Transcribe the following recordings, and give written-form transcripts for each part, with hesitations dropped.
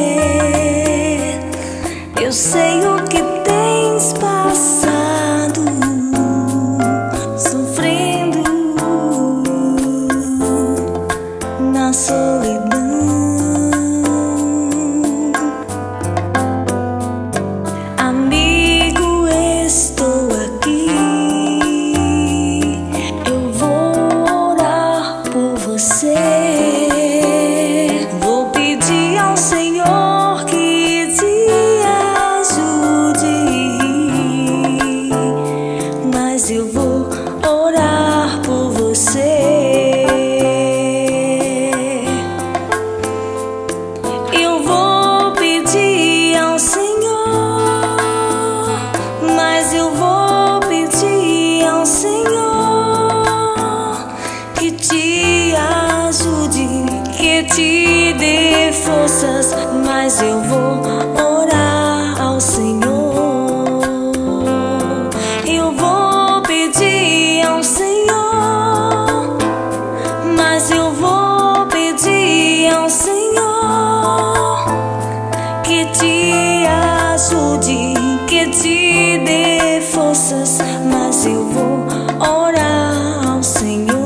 Eu sei o que tens passado, sofrendo na solidão. Amigo, estou aqui. Eu vou orar por você. Vou pedir ao Senhor que te ajude, mas eu vou orar por você. Eu vou pedir ao Senhor, mas eu vou pedir ao Senhor que te ajude, que te dê forças, mas eu vou orar ao Senhor. Eu vou pedir ao Senhor, mas eu vou pedir ao Senhor que te ajude, que te dê forças, mas eu vou orar ao Senhor.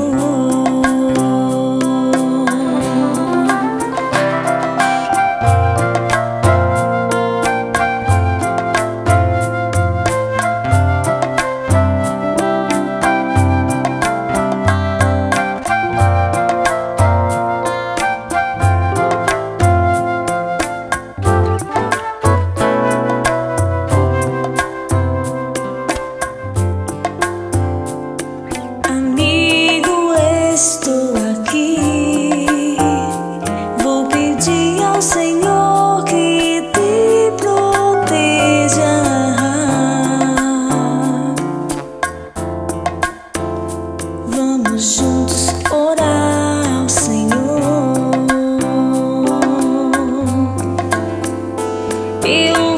Amigo, estou aqui. Vou pedir ao Senhor que te proteja. Vamos juntos orar ao Senhor. Eu